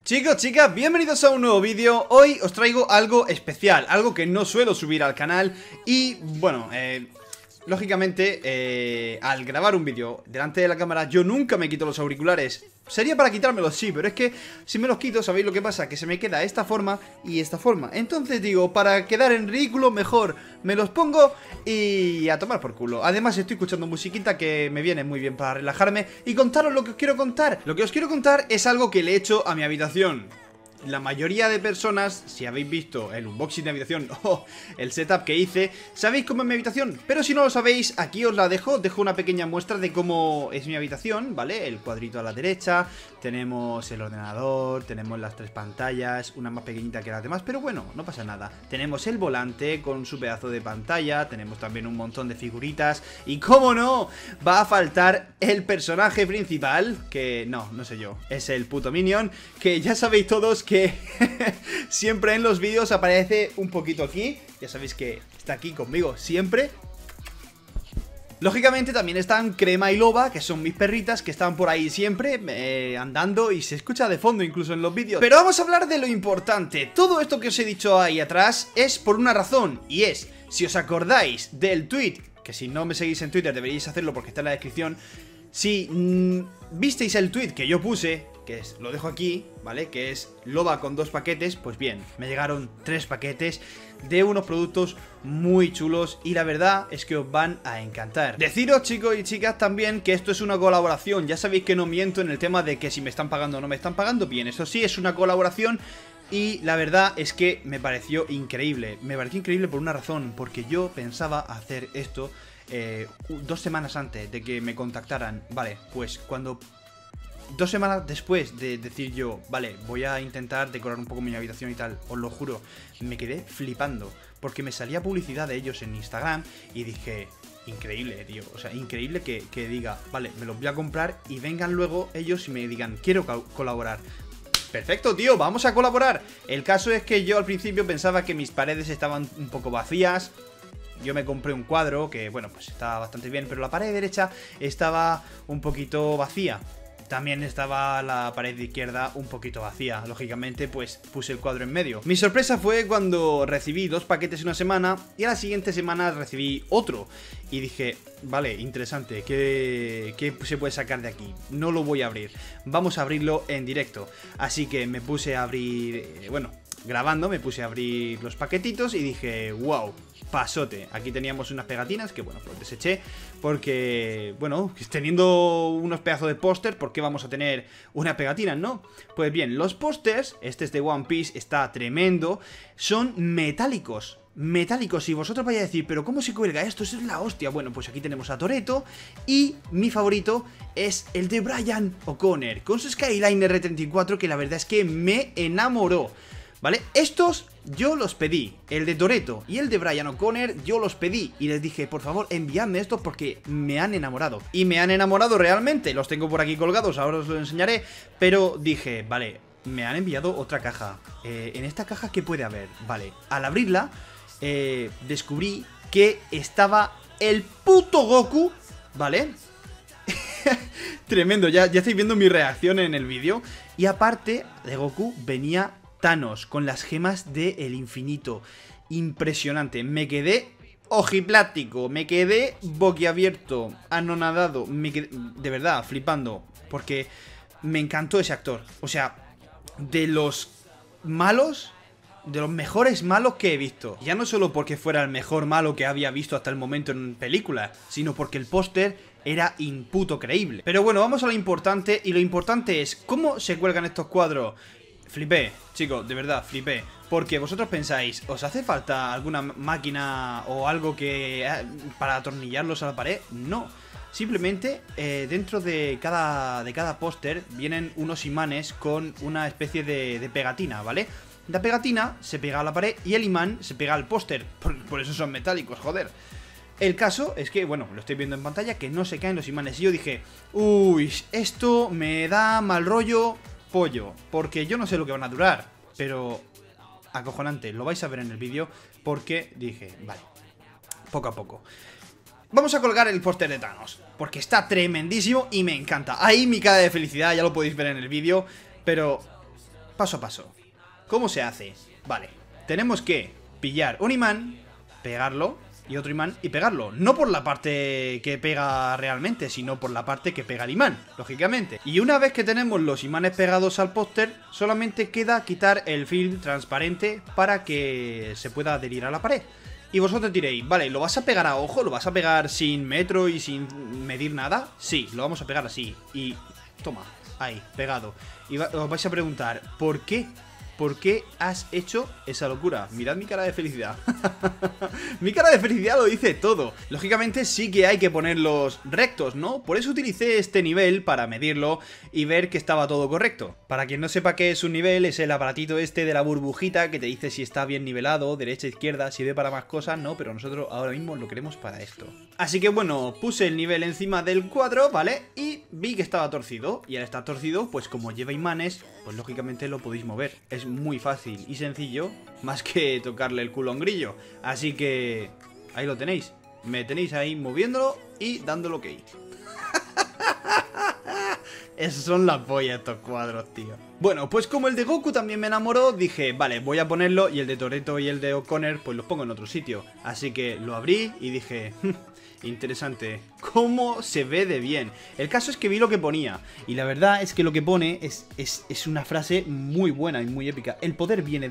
Chicos, chicas, bienvenidos a un nuevo vídeo. Hoy os traigo algo especial, algo que no suelo subir al canal. Y bueno, lógicamente, al grabar un vídeo delante de la cámara, yo nunca me quito los auriculares. Sería para quitármelos, sí, pero es que si me los quito, ¿sabéis lo que pasa? Que se me queda esta forma y esta forma. Entonces digo, para quedar en ridículo, mejor me los pongo y a tomar por culo. Además estoy escuchando musiquita que me viene muy bien para relajarme y contaros lo que os quiero contar. Lo que os quiero contar es algo que le he hecho a mi habitación. La mayoría de personas, si habéis visto el unboxing de habitación o el setup que hice, sabéis cómo es mi habitación. Pero si no lo sabéis, aquí os la dejo una pequeña muestra de cómo es mi habitación, ¿vale? El cuadrito a la derecha, tenemos el ordenador, tenemos las tres pantallas, una más pequeñita que las demás, pero bueno, no pasa nada. Tenemos el volante con su pedazo de pantalla, tenemos también un montón de figuritas y, ¡cómo no!, va a faltar el personaje principal, que no sé yo, es el puto Minion, que ya sabéis todos que siempre en los vídeos aparece un poquito aquí. Ya sabéis que está aquí conmigo siempre. Lógicamente también están Crema y Loba, que son mis perritas, que están por ahí siempre andando y se escucha de fondo incluso en los vídeos. Pero vamos a hablar de lo importante. Todo esto que os he dicho ahí atrás es por una razón, y es, si os acordáis del tweet, que si no me seguís en Twitter deberíais hacerlo porque está en la descripción. Si visteis el tweet que yo puse, que es, lo dejo aquí, ¿vale? Que es Loba con 2 paquetes, pues bien, me llegaron 3 paquetes de unos productos muy chulos y la verdad es que os van a encantar. Deciros, chicos y chicas, también que esto es una colaboración. Ya sabéis que no miento en el tema de que si me están pagando o no me están pagando. Bien, eso sí, es una colaboración. Y la verdad es que me pareció increíble. Me pareció increíble por una razón, porque yo pensaba hacer esto 2 semanas antes de que me contactaran. Vale, pues cuando 2 semanas después de decir yo, vale, voy a intentar decorar un poco mi habitación y tal, os lo juro, me quedé flipando, porque me salía publicidad de ellos en Instagram y dije, increíble, tío, o sea, increíble que diga, vale, me los voy a comprar y vengan luego ellos y me digan, quiero colaborar. Perfecto, tío, vamos a colaborar. El caso es que yo al principio pensaba que mis paredes estaban un poco vacías. Yo me compré un cuadro que, bueno, pues estaba bastante bien, pero la pared derecha estaba un poquito vacía. También estaba la pared de izquierda un poquito vacía. Lógicamente, pues puse el cuadro en medio. Mi sorpresa fue cuando recibí 2 paquetes en una semana y a la siguiente semana recibí otro. Y dije, vale, interesante, ¿qué se puede sacar de aquí? No lo voy a abrir. Vamos a abrirlo en directo. Así que me puse a abrir, bueno, grabando, me puse a abrir los paquetitos y dije, wow, pasote. Aquí teníamos unas pegatinas que, bueno, pues deseché porque, bueno, teniendo unos pedazos de póster, ¿por qué vamos a tener unas pegatinas, no? Pues bien, los pósters, este es de One Piece, está tremendo, son metálicos. Metálicos, y vosotros vais a decir, pero ¿cómo se cuelga esto? Eso es la hostia. Bueno, pues aquí tenemos a Toretto y mi favorito es el de Brian O'Connor con su Skyline R34, que la verdad es que me enamoró. ¿Vale? Estos yo los pedí, el de Toretto y el de Brian O'Connor yo los pedí y les dije, por favor, enviadme estos porque me han enamorado. Y me han enamorado realmente, los tengo por aquí colgados, ahora os lo enseñaré. Pero dije, vale, me han enviado otra caja. En esta caja, ¿qué puede haber? Vale, al abrirla, descubrí que estaba el puto Goku, ¿vale? Tremendo, ya estáis viendo mi reacción en el vídeo. Y aparte de Goku venía Thanos con las gemas del infinito. Impresionante, me quedé ojiplático, me quedé boquiabierto, anonadado, me quedé, de verdad, flipando, porque me encantó ese actor. O sea, de los malos, de los mejores malos que he visto. Ya no solo porque fuera el mejor malo que había visto hasta el momento en películas, sino porque el póster era imputo creíble. Pero bueno, vamos a lo importante, y lo importante es cómo se cuelgan estos cuadros. Flipé, chicos, de verdad, flipé. Porque vosotros pensáis, ¿os hace falta alguna máquina o algo que para atornillarlos a la pared? No. Simplemente dentro de cada póster vienen unos imanes con una especie de pegatina, ¿vale? La pegatina se pega a la pared y el imán se pega al póster. Por eso son metálicos, joder. El caso es que, bueno, lo estoy viendo en pantalla, que no se caen los imanes. Y yo dije, uy, esto me da mal rollo, pollo, porque yo no sé lo que van a durar, pero acojonante, lo vais a ver en el vídeo, porque dije, vale, poco a poco. Vamos a colgar el póster de Thanos, porque está tremendísimo y me encanta. Ahí mi cara de felicidad, ya lo podéis ver en el vídeo, pero paso a paso. ¿Cómo se hace? Vale, tenemos que pillar un imán, pegarlo, y otro imán y pegarlo. No por la parte que pega realmente, sino por la parte que pega el imán, lógicamente. Y una vez que tenemos los imanes pegados al póster, solamente queda quitar el film transparente para que se pueda adherir a la pared. Y vosotros diréis, vale, ¿lo vas a pegar a ojo? ¿Lo vas a pegar sin metro y sin medir nada? Sí, lo vamos a pegar así. Y toma, ahí, pegado. Y os vais a preguntar, ¿por qué? ¿Por qué has hecho esa locura? Mirad mi cara de felicidad. Mi cara de felicidad lo dice todo. Lógicamente sí que hay que ponerlos rectos, ¿no? Por eso utilicé este nivel para medirlo y ver que estaba todo correcto. Para quien no sepa qué es un nivel, es el aparatito este de la burbujita que te dice si está bien nivelado, derecha, izquierda, si ve para más cosas, no, pero nosotros ahora mismo lo queremos para esto. Así que bueno, puse el nivel encima del cuadro, ¿vale? Y vi que estaba torcido. Y al estar torcido, pues como lleva imanes, pues lógicamente lo podéis mover. Es muy fácil y sencillo, más que tocarle el culo a un grillo. Así que ahí lo tenéis. Me tenéis ahí moviéndolo y dándolo ok. Esos son la polla estos cuadros, tío. Bueno, pues como el de Goku también me enamoró, dije, vale, voy a ponerlo, y el de Toretto y el de O'Connor pues los pongo en otro sitio. Así que lo abrí y dije, interesante, ¿cómo se ve de bien? El caso es que vi lo que ponía, y la verdad es que lo que pone es una frase muy buena y muy épica. El poder viene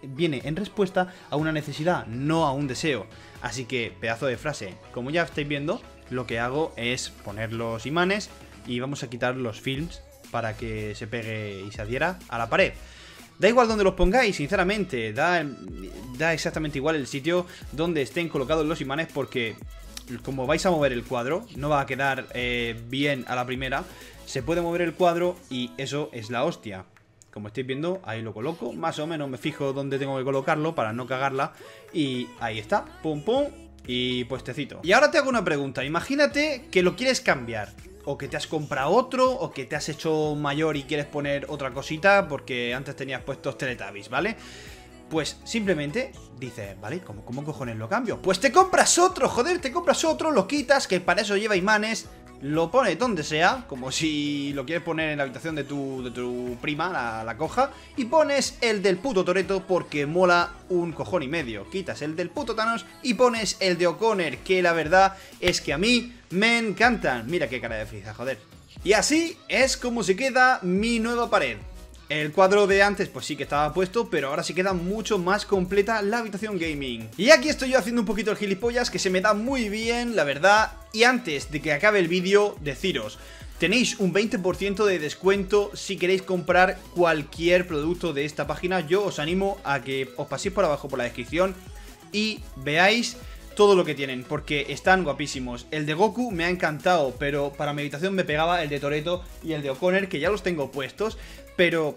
en respuesta a una necesidad, no a un deseo. Así que, pedazo de frase. Como ya estáis viendo, lo que hago es poner los imanes y vamos a quitar los films para que se pegue y se adhiera a la pared. Da igual donde los pongáis, sinceramente, da exactamente igual el sitio donde estén colocados los imanes, porque como vais a mover el cuadro, no va a quedar bien a la primera. Se puede mover el cuadro y eso es la hostia. Como estáis viendo, ahí lo coloco, más o menos me fijo dónde tengo que colocarlo para no cagarla. Y ahí está, pum pum, y puestecito. Y ahora te hago una pregunta, imagínate que lo quieres cambiar, o que te has comprado otro, o que te has hecho mayor y quieres poner otra cosita porque antes tenías puestos Teletubbies, ¿vale? Pues simplemente dices, ¿vale? ¿Cómo cojones lo cambio? Pues te compras otro, joder, te compras otro, lo quitas, que para eso lleva imanes, lo pones donde sea, como si lo quieres poner en la habitación de tu prima, la coja, y pones el del puto Toretto porque mola un cojón y medio. Quitas el del puto Thanos y pones el de O'Connor, que la verdad es que a mí me encantan. Mira qué cara de felicidad, joder. Y así es como se queda mi nueva pared. El cuadro de antes pues sí que estaba puesto, pero ahora sí queda mucho más completa la habitación gaming. Y aquí estoy yo haciendo un poquito el gilipollas, que se me da muy bien, la verdad. Y antes de que acabe el vídeo, deciros, tenéis un 20% de descuento si queréis comprar cualquier producto de esta página. Yo os animo a que os paséis por abajo por la descripción y veáis todo lo que tienen, porque están guapísimos. El de Goku me ha encantado, pero para mi habitación me pegaba el de Toretto y el de O'Connor, que ya los tengo puestos. Pero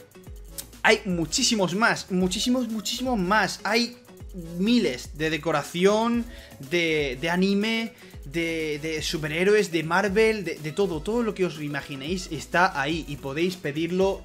hay muchísimos más, muchísimos más. Hay miles de decoración, de anime, de superhéroes, de Marvel, de todo. Todo lo que os imaginéis está ahí y podéis pedirlo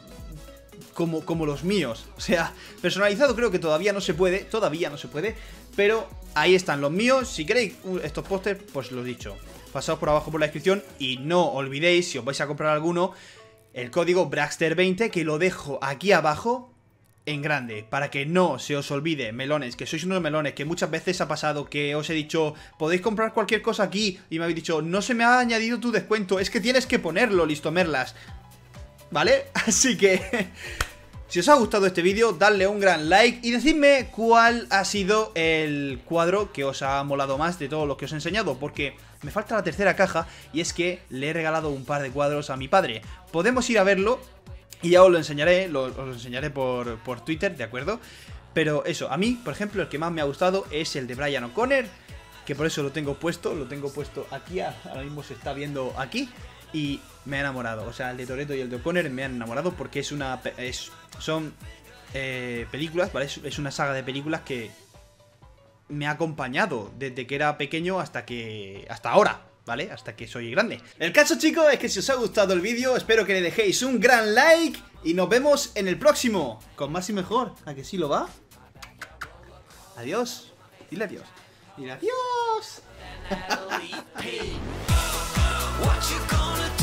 como los míos. O sea, personalizado creo que todavía no se puede, pero ahí están los míos. Si queréis estos pósters, pues lo dicho, pasaos por abajo por la descripción y no olvidéis, si os vais a comprar alguno, el código Braxter20, que lo dejo aquí abajo en grande, para que no se os olvide, melones, que sois unos melones, que muchas veces ha pasado que os he dicho, podéis comprar cualquier cosa aquí, y me habéis dicho, no se me ha añadido tu descuento, es que tienes que ponerlo, listomerlas, ¿vale? Así que si os ha gustado este vídeo, dadle un gran like y decidme cuál ha sido el cuadro que os ha molado más de todos los que os he enseñado, porque me falta la tercera caja y es que le he regalado un par de cuadros a mi padre. Podemos ir a verlo y ya os lo enseñaré, os lo enseñaré por Twitter, ¿de acuerdo? Pero eso, a mí, por ejemplo, el que más me ha gustado es el de Brian O'Connor, que por eso lo tengo puesto aquí, ahora mismo se está viendo aquí. Y me ha enamorado, o sea, el de Toretto y el de O'Connor me han enamorado porque son películas, ¿vale? Es una saga de películas que me ha acompañado desde que era pequeño hasta ahora, ¿vale? Hasta que soy grande. El caso, chicos, es que si os ha gustado el vídeo, espero que le dejéis un gran like y nos vemos en el próximo, con más y mejor. ¿A que sí lo va? Adiós. Dile adiós. Dile adiós. What you gonna do?